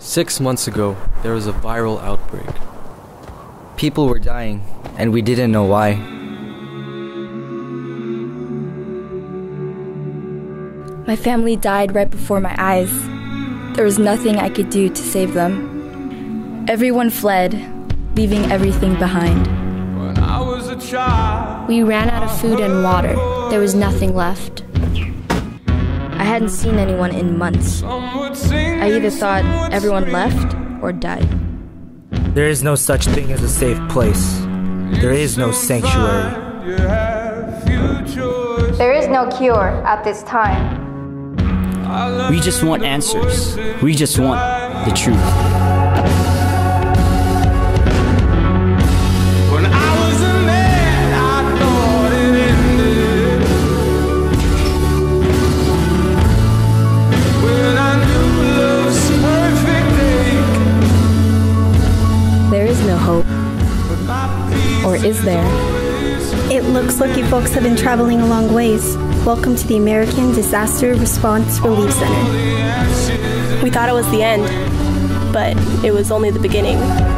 6 months ago, there was a viral outbreak. People were dying, and we didn't know why. My family died right before my eyes. There was nothing I could do to save them. Everyone fled, leaving everything behind. When I was a child, we ran out of food and water. There was nothing left. I hadn't seen anyone in months. I either thought everyone left or died. There is no such thing as a safe place. There is no sanctuary. There is no cure at this time. We just want answers. We just want the truth. when I was a man, I thought it ended. When I knew love's perfect ache. There is no hope. Or is there? It looks like you folks have been traveling a long ways. Welcome to the American Disaster Response Relief Center. We thought it was the end, but it was only the beginning.